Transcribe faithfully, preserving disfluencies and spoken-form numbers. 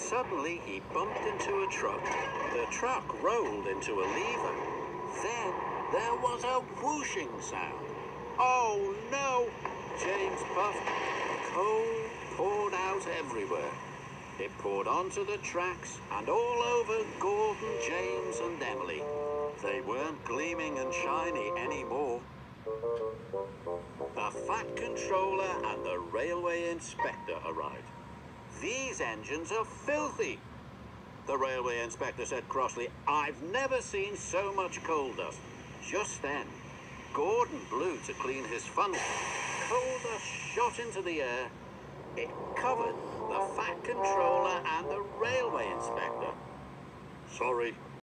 Suddenly, he bumped into a truck. The truck rolled into a lever. Then there was a whooshing sound. Oh, no! James puffed. Coal poured out everywhere. It poured onto the tracks and all over Gordon, James, and Emily. They weren't gleaming and shiny anymore. The Fat Controller and the Railway Inspector arrived. "These engines are filthy," the Railway Inspector said crossly. "I've never seen so much coal dust." Just then, Gordon blew to clean his funnel. Coal dust shot into the air. It covered the Fat Controller and the Railway Inspector. "Sorry,"